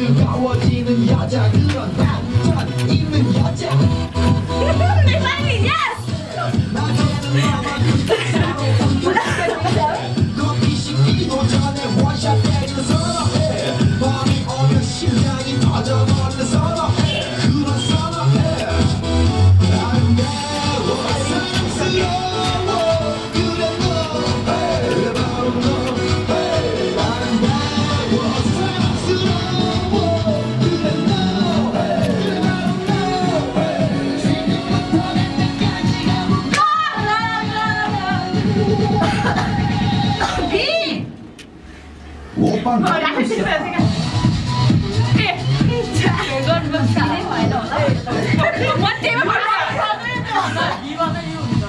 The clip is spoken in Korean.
뜨거워지는 여자 그런 남자 있는 여자 내 빨리 yes. 커피 식기도 전에 원샷 때리는 선어해 밤이 오면 심장이 터져버리는 선어해 그런 선어해 아름다워 사랑스러워 그래 너 바로 너 아름다워 사랑스러워 그래 너 지금부터 날 때까지 가볼까 B. 오빠 Rồi đặt cái xin về xin gần gần xí lên ngoài đầu đó. Một tí mà còn lại không lên được. 2번은 이유입니다.